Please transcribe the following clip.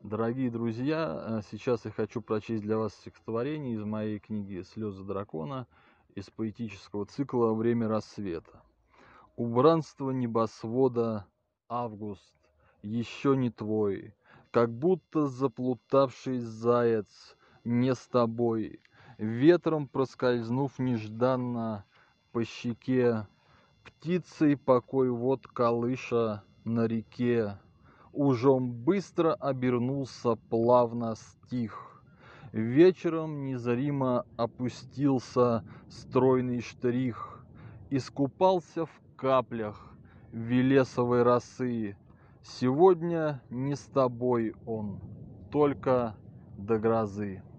Дорогие друзья, сейчас я хочу прочесть для вас стихотворение из моей книги «Слезы дракона» из поэтического цикла «Время рассвета». Убранство небосвода, август, еще не твой, как будто заплутавший заяц, не с тобой, ветром проскользнув нежданно по щеке, птицей покой вот колыша на реке, ужом быстро обернулся, плавно стих. Вечером незримо опустился стройный штрих, искупался в каплях велесовой росы. Сегодня не с тобой он, только до грозы.